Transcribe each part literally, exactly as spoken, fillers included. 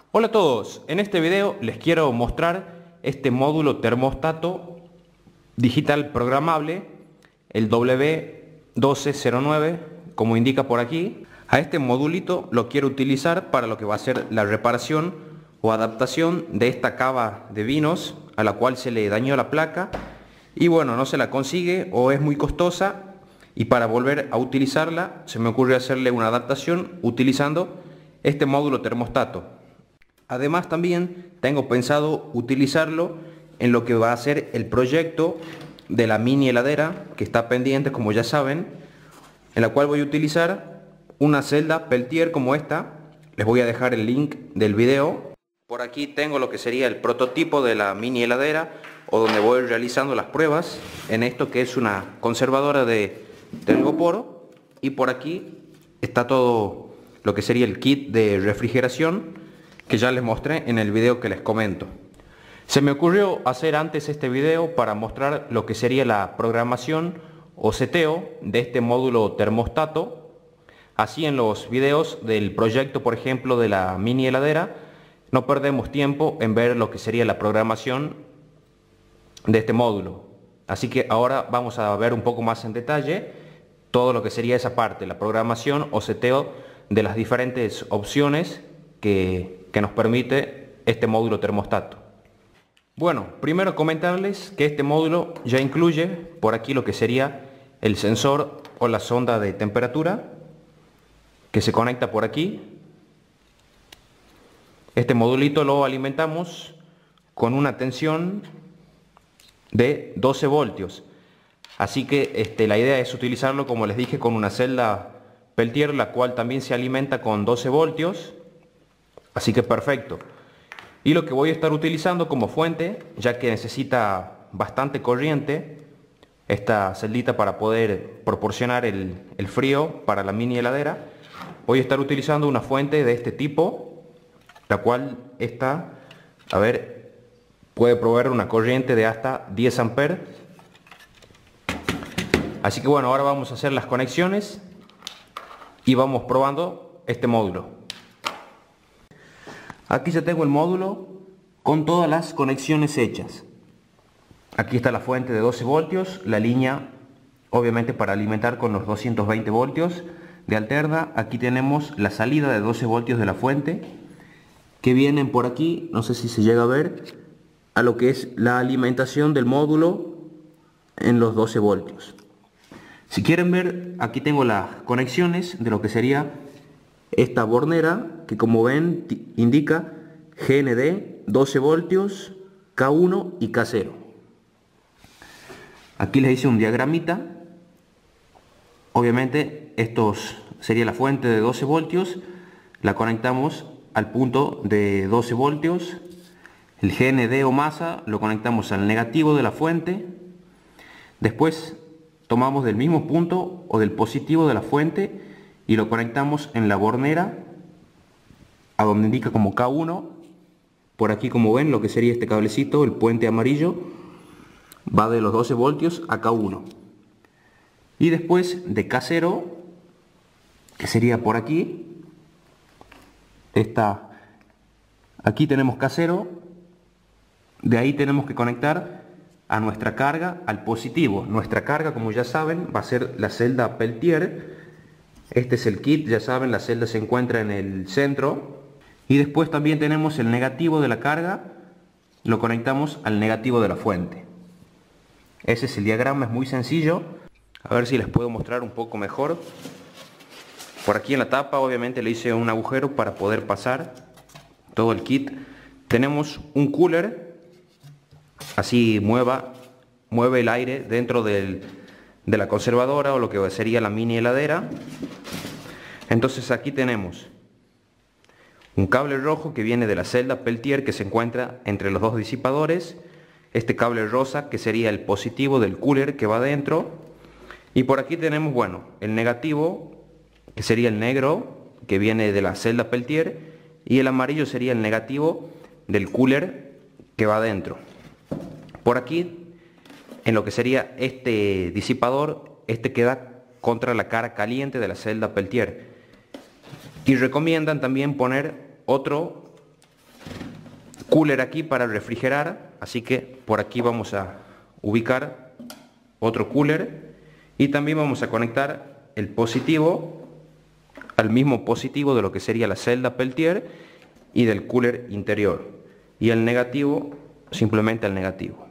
Hola a todos, en este video les quiero mostrar este módulo termostato digital programable, el W doce cero nueve, como indica por aquí. A este modulito lo quiero utilizar para lo que va a ser la reparación o adaptación de esta cava de vinos a la cual se le dañó la placa y bueno, no se la consigue o es muy costosa, y para volver a utilizarla se me ocurrió hacerle una adaptación utilizando este módulo termostato. Además también tengo pensado utilizarlo en lo que va a ser el proyecto de la mini heladera que está pendiente, como ya saben, en la cual voy a utilizar una celda Peltier como esta. Les voy a dejar el link del video. Por aquí tengo lo que sería el prototipo de la mini heladera, o donde voy realizando las pruebas en esto que es una conservadora de telgopor, y por aquí está todo lo que sería el kit de refrigeración que ya les mostré en el video que les comento. Se me ocurrió hacer antes este video para mostrar lo que sería la programación o seteo de este módulo termostato. Así en los videos del proyecto, por ejemplo, de la mini heladera, no perdemos tiempo en ver lo que sería la programación de este módulo. Así que ahora vamos a ver un poco más en detalle todo lo que sería esa parte, la programación o seteo de las diferentes opciones que que nos permite este módulo termostato. Bueno, primero comentarles que este módulo ya incluye por aquí lo que sería el sensor o la sonda de temperatura, que se conecta por aquí. Este modulito lo alimentamos con una tensión de doce voltios, así que este, la idea es utilizarlo, como les dije, con una celda Peltier, la cual también se alimenta con doce voltios. Así que perfecto. Y lo que voy a estar utilizando como fuente, ya que necesita bastante corriente esta celdita para poder proporcionar el, el frío para la mini heladera, voy a estar utilizando una fuente de este tipo, la cual esta, a ver, puede proveer una corriente de hasta diez amperes. Así que bueno, ahora vamos a hacer las conexiones y vamos probando este módulo. Aquí ya tengo el módulo con todas las conexiones hechas. Aquí está la fuente de doce voltios, la línea obviamente para alimentar con los doscientos veinte voltios de alterna. Aquí tenemos la salida de doce voltios de la fuente, que vienen por aquí, no sé si se llega a ver, a lo que es la alimentación del módulo en los doce voltios. Si quieren ver, aquí tengo las conexiones de lo que sería esta bornera, que como ven indica G N D doce voltios, K uno y K cero. Aquí les hice un diagramita. Obviamente esto sería la fuente de doce voltios, la conectamos al punto de doce voltios. El G N D o masa lo conectamos al negativo de la fuente. Después tomamos del mismo punto o del positivo de la fuente y lo conectamos en la bornera a donde indica como K uno. Por aquí, como ven, lo que sería este cablecito, el puente amarillo, va de los doce voltios a K uno. Y después de K cero, que sería por aquí, esta, aquí tenemos K cero, de ahí tenemos que conectar a nuestra carga al positivo. Nuestra carga, como ya saben, va a ser la celda Peltier. Este es el kit, ya saben, la celda se encuentra en el centro. Y después también tenemos el negativo de la carga, lo conectamos al negativo de la fuente. Ese es el diagrama, es muy sencillo. A ver si les puedo mostrar un poco mejor. Por aquí en la tapa obviamente le hice un agujero para poder pasar todo el kit. Tenemos un cooler, así mueva, mueve el aire dentro del, de la conservadora o lo que sería la mini heladera. Entonces aquí tenemos un cable rojo que viene de la celda Peltier, que se encuentra entre los dos disipadores. Este cable rosa que sería el positivo del cooler que va adentro. Y por aquí tenemos, bueno, el negativo, que sería el negro que viene de la celda Peltier, y el amarillo sería el negativo del cooler que va adentro. Por aquí, en lo que sería este disipador, este queda contra la cara caliente de la celda Peltier. Y recomiendan también poner otro cooler aquí para refrigerar, así que por aquí vamos a ubicar otro cooler y también vamos a conectar el positivo al mismo positivo de lo que sería la celda Peltier y del cooler interior, y el negativo simplemente al negativo.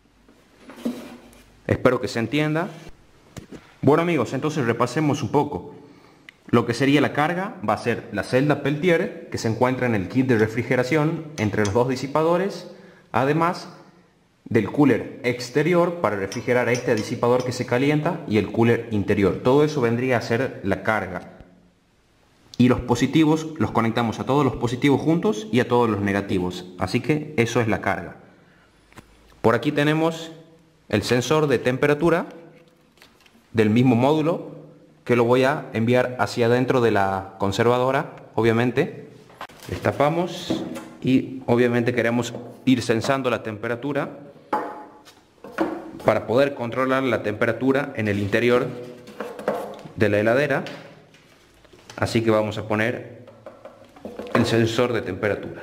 Espero que se entienda. Bueno amigos, entonces repasemos un poco. Lo que sería la carga va a ser la celda Peltier, que se encuentra en el kit de refrigeración entre los dos disipadores, además del cooler exterior para refrigerar a este disipador que se calienta y el cooler interior. Todo eso vendría a ser la carga. Y los positivos los conectamos a todos los positivos juntos y a todos los negativos. Así que eso es la carga. Por aquí tenemos el sensor de temperatura del mismo módulo, que lo voy a enviar hacia adentro de la conservadora, obviamente. Destapamos y obviamente queremos ir sensando la temperatura para poder controlar la temperatura en el interior de la heladera. Así que vamos a poner el sensor de temperatura.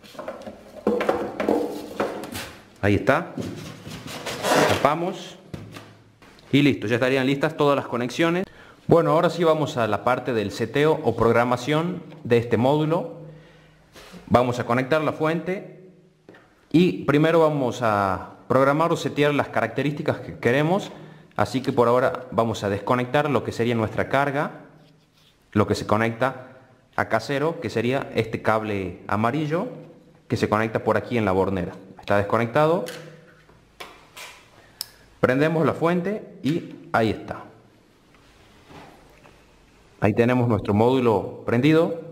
Ahí está. Tapamos y listo, ya estarían listas todas las conexiones. Bueno, ahora sí vamos a la parte del seteo o programación de este módulo. Vamos a conectar la fuente y primero vamos a programar o setear las características que queremos. Así que por ahora vamos a desconectar lo que sería nuestra carga, lo que se conecta a casero, que sería este cable amarillo que se conecta por aquí en la bornera. Está desconectado. Prendemos la fuente y ahí está. Ahí tenemos nuestro módulo prendido.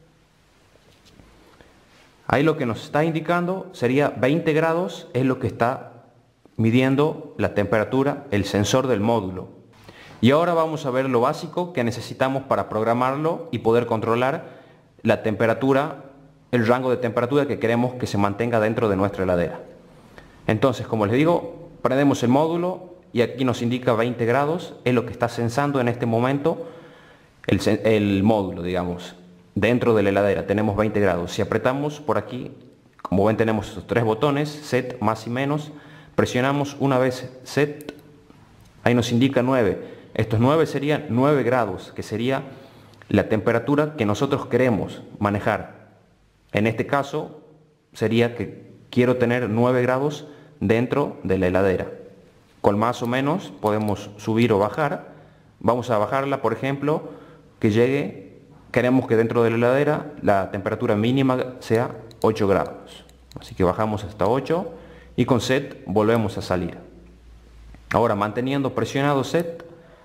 Ahí lo que nos está indicando sería veinte grados, es lo que está midiendo la temperatura, el sensor del módulo. Y ahora vamos a ver lo básico que necesitamos para programarlo y poder controlar la temperatura, el rango de temperatura que queremos que se mantenga dentro de nuestra heladera. Entonces, como les digo, prendemos el módulo y aquí nos indica veinte grados, es lo que está sensando en este momento el, el módulo, digamos, dentro de la heladera. Tenemos veinte grados. Si apretamos por aquí, como ven, tenemos estos tres botones, set, más y menos. Presionamos una vez set, ahí nos indica nueve. Estos nueve serían nueve grados, que sería la temperatura que nosotros queremos manejar. En este caso sería que quiero tener nueve grados dentro de la heladera. Con más o menos podemos subir o bajar. Vamos a bajarla, por ejemplo, que llegue, queremos que dentro de la heladera la temperatura mínima sea ocho grados. Así que bajamos hasta ocho y con set volvemos a salir. Ahora, manteniendo presionado set,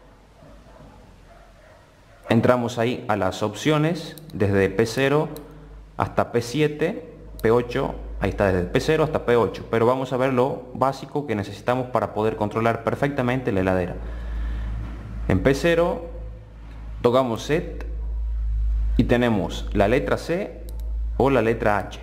entramos ahí a las opciones desde P cero hasta P siete, P ocho, ahí está desde P cero hasta P ocho, pero vamos a ver lo básico que necesitamos para poder controlar perfectamente la heladera. En P cero tocamos set y tenemos la letra C o la letra H.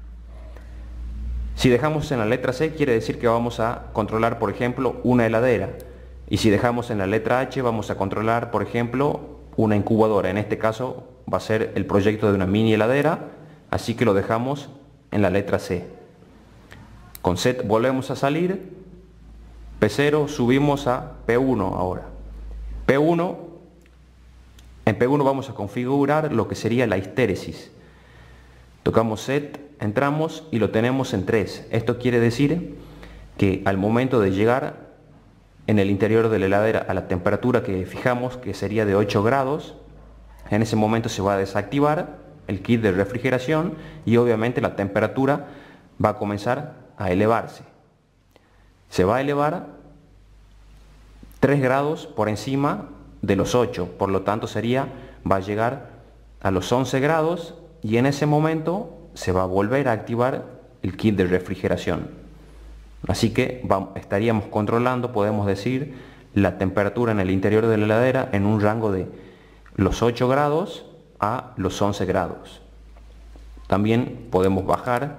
Si dejamos en la letra C quiere decir que vamos a controlar, por ejemplo, una heladera, y si dejamos en la letra H vamos a controlar, por ejemplo, una incubadora. En este caso va a ser el proyecto de una mini heladera, así que lo dejamos en la letra C. Con set volvemos a salir, P cero subimos a P uno ahora. P uno, en P uno vamos a configurar lo que sería la histéresis. Tocamos set, entramos y lo tenemos en tres. Esto quiere decir que al momento de llegar en el interior de la heladera a la temperatura que fijamos, que sería de ocho grados, en ese momento se va a desactivar el kit de refrigeración y obviamente la temperatura va a comenzar a elevarse. Se va a elevar tres grados por encima de los ocho, por lo tanto sería, va a llegar a los once grados y en ese momento se va a volver a activar el kit de refrigeración. Así que vamos, estaríamos controlando, podemos decir, la temperatura en el interior de la heladera en un rango de los ocho grados a los once grados. También podemos bajar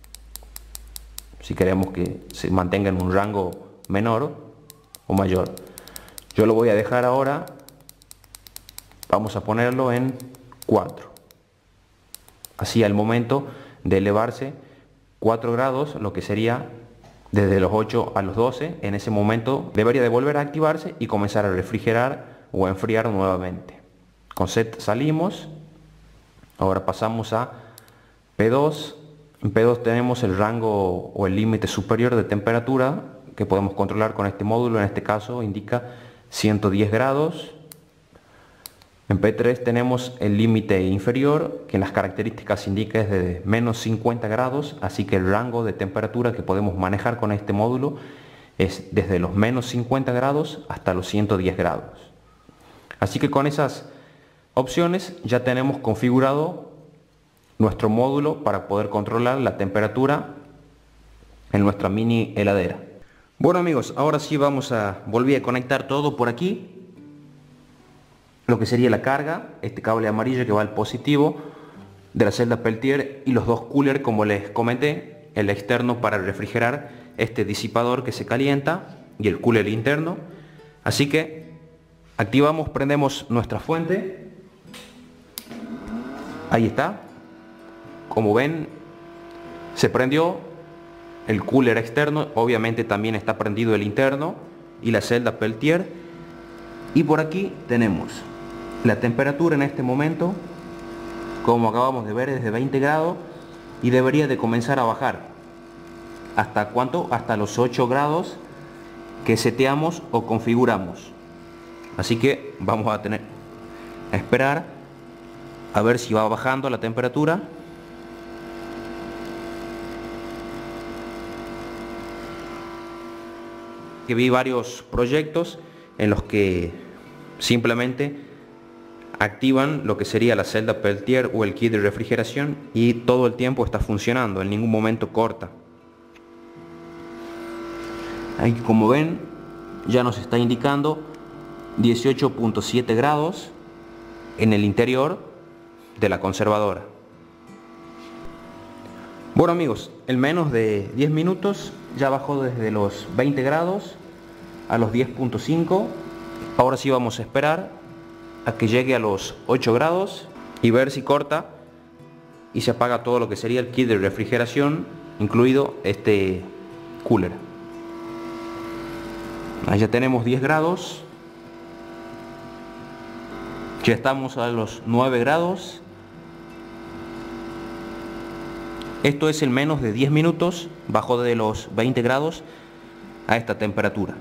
si queremos que se mantenga en un rango menor o mayor. Yo lo voy a dejar ahora, vamos a ponerlo en cuatro. Así al momento de elevarse cuatro grados, lo que sería desde los ocho a los doce. En ese momento debería de volver a activarse y comenzar a refrigerar o a enfriar nuevamente. Con set salimos, ahora pasamos a P dos. En P dos tenemos el rango o el límite superior de temperatura que podemos controlar con este módulo. En este caso indica ciento diez grados. En P tres tenemos el límite inferior, que en las características indica es de menos cincuenta grados, así que el rango de temperatura que podemos manejar con este módulo es desde los menos cincuenta grados hasta los ciento diez grados. Así que con esas opciones ya tenemos configurado nuestro módulo para poder controlar la temperatura en nuestra mini heladera. Bueno amigos, ahora sí vamos a volver a conectar todo por aquí. Lo que sería la carga, este cable amarillo que va al positivo de la celda Peltier y los dos coolers, como les comenté, el externo para refrigerar, este disipador que se calienta y el cooler interno. Así que activamos, prendemos nuestra fuente. Ahí está. Como ven, se prendió el cooler externo, obviamente también está prendido el interno y la celda Peltier. Y por aquí tenemos la temperatura en este momento, como acabamos de ver, es de veinte grados y debería de comenzar a bajar. ¿Hasta cuánto? Hasta los ocho grados que seteamos o configuramos. Así que vamos a tener a esperar a ver si va bajando la temperatura. Que vi varios proyectos en los que simplemente activan lo que sería la celda Peltier o el kit de refrigeración y todo el tiempo está funcionando, en ningún momento corta. Ahí, como ven, ya nos está indicando dieciocho punto siete grados en el interior de la conservadora. Bueno amigos, en menos de diez minutos ya bajó desde los veinte grados a los diez punto cinco. Ahora sí vamos a esperar a que llegue a los ocho grados y ver si corta y se apaga todo lo que sería el kit de refrigeración, incluido este cooler. Ahí ya tenemos diez grados, ya estamos a los nueve grados. Esto es en menos de diez minutos, bajó de los veinte grados a esta temperatura.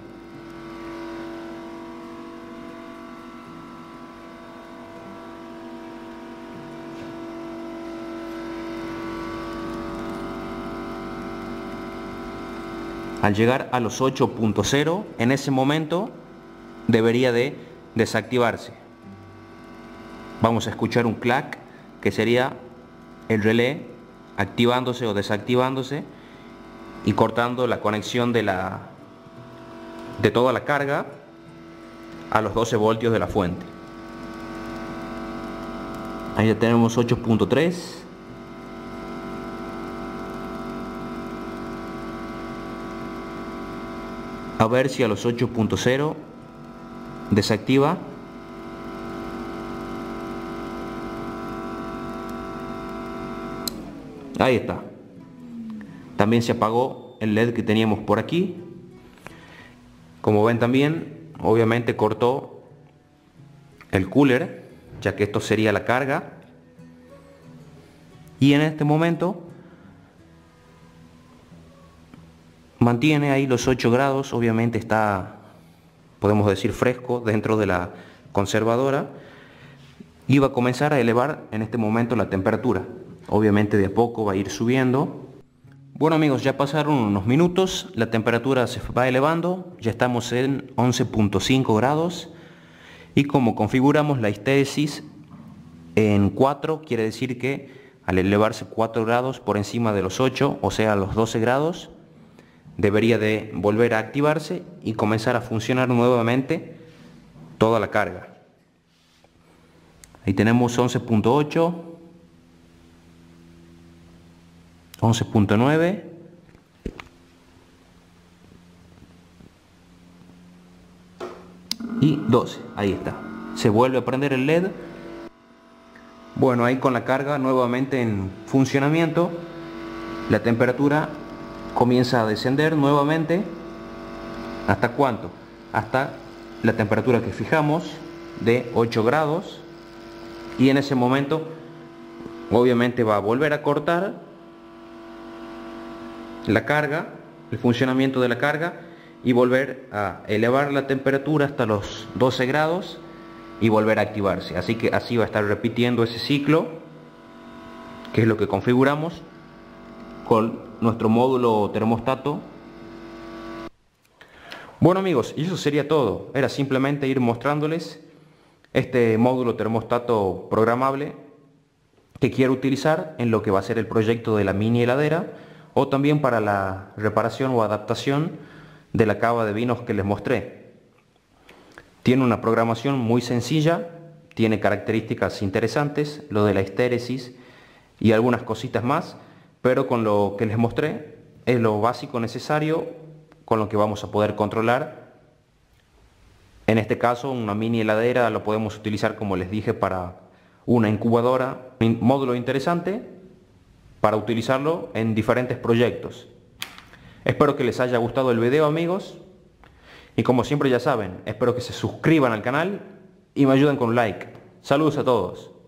Al llegar a los ocho punto cero, en ese momento debería de desactivarse. Vamos a escuchar un clac, que sería el relé activándose o desactivándose y cortando la conexión de la de toda la carga a los doce voltios de la fuente. Ahí ya tenemos ocho punto tres. A ver si a los ocho punto cero desactiva. Ahí está. También se apagó el L E D que teníamos por aquí. Como ven también, obviamente cortó el cooler, ya que esto sería la carga. Y en este momento mantiene ahí los ocho grados, obviamente está, podemos decir, fresco dentro de la conservadora. Y va a comenzar a elevar en este momento la temperatura. Obviamente de a poco va a ir subiendo. Bueno amigos, ya pasaron unos minutos, la temperatura se va elevando, ya estamos en once punto cinco grados. Y como configuramos la histéresis en cuatro, quiere decir que al elevarse cuatro grados por encima de los ocho, o sea los doce grados, debería de volver a activarse y comenzar a funcionar nuevamente toda la carga. Ahí tenemos once punto ocho, once punto nueve, y doce. Ahí está. Se vuelve a prender el L E D. Bueno, ahí con la carga nuevamente en funcionamiento. la temperatura comienza a descender nuevamente. ¿Hasta cuánto? Hasta la temperatura que fijamos de ocho grados, y en ese momento obviamente va a volver a cortar la carga, el funcionamiento de la carga, y volver a elevar la temperatura hasta los doce grados y volver a activarse. Así que así va a estar repitiendo ese ciclo, que es lo que configuramos con nuestro módulo termostato. Bueno amigos, y eso sería todo. Era simplemente ir mostrándoles este módulo termostato programable que quiero utilizar en lo que va a ser el proyecto de la mini heladera, o también para la reparación o adaptación de la cava de vinos que les mostré. Tiene una programación muy sencilla, tiene características interesantes, lo de la estéresis y algunas cositas más, pero con lo que les mostré es lo básico necesario con lo que vamos a poder controlar. En este caso, una mini heladera lo podemos utilizar, como les dije, para una incubadora, un módulo interesante para utilizarlo en diferentes proyectos. Espero que les haya gustado el video, amigos, y como siempre ya saben, espero que se suscriban al canal y me ayuden con un like. Saludos a todos.